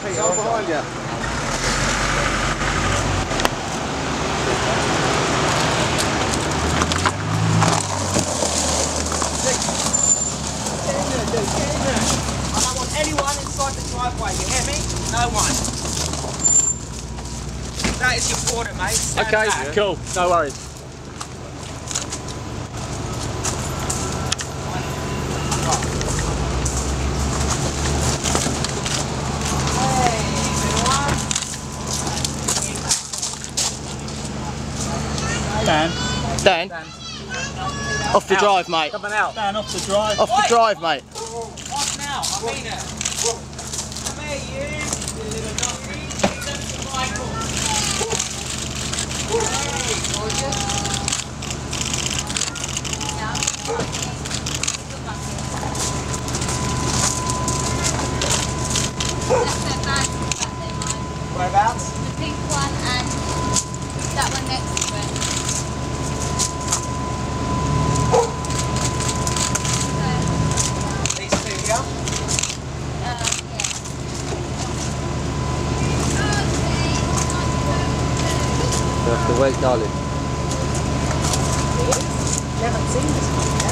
It's all behind you. Get in there, dude. Get in there. I don't want anyone inside the driveway, you hear me? No one. That is your order, mate. Stand Okay, back. cool. No worries. Dan. Dan, off the Out. drive, mate. Coming out. Dan, off the drive. Off the drive, mate. Off now, I mean it. Come here, you little nutty. That's Michael. Hey, gorgeous. Whereabouts? The pink one and that one next to it. These two here? You have to wait, darling. You haven't seen this one yet.